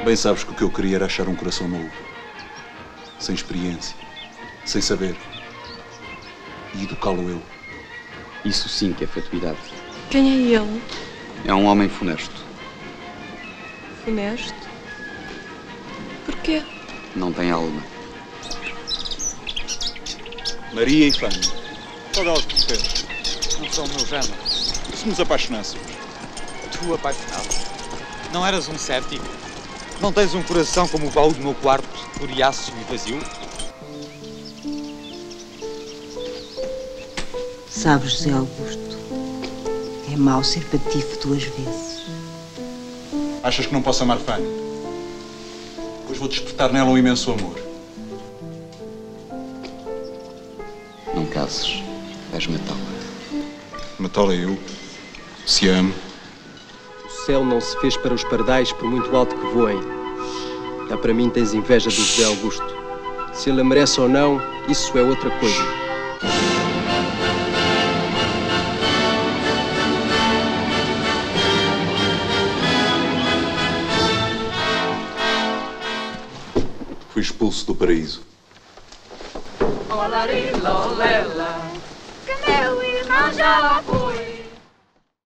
Bem sabes que o que eu queria era achar um coração novo. Sem experiência, sem saber. E educá-lo eu. Isso sim que é fatuidade. Quem é ele? É um homem funesto. Funesto? Porquê? Não tem alma. Maria e Fanny. Qual delas preferes? Não são o meu género. E se nos apaixonássemos? Tu apaixonado? Não eras um cético? Não tens um coração como o baú do meu quarto, curiaço e vazio? Sabes, José Augusto, é mau ser patife 2 vezes. Achas que não posso amar Fanny? Pois vou despertar nela um imenso amor. Não cases. Vais matá-la. Matá-la eu, se amo. O céu não se fez para os pardais por muito alto que voem. Cá para mim tens inveja do José Augusto. Se ele a merece ou não, isso é outra coisa. Fui expulso do paraíso. Olá, lolela, que meu irmão já lá foi.